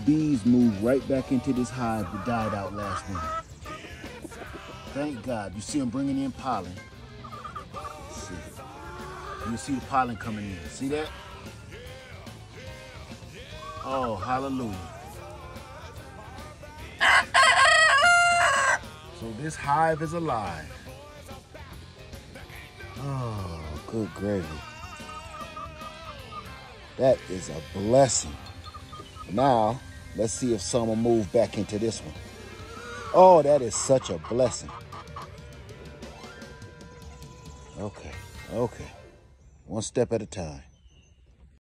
bees moved right back into this hive that died out last winter. Thank God. You see them bringing in pollen. Let's see. You see the pollen coming in. See that? Oh, hallelujah. So this hive is alive. Oh, good gravy. That is a blessing. Now, let's see if some will move back into this one. Oh, that is such a blessing. Okay. One step at a time.